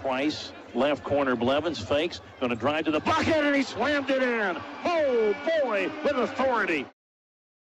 twice. Left corner, Blevins fakes. Going to drive to the bucket, and he slammed it in. Oh, boy, with authority.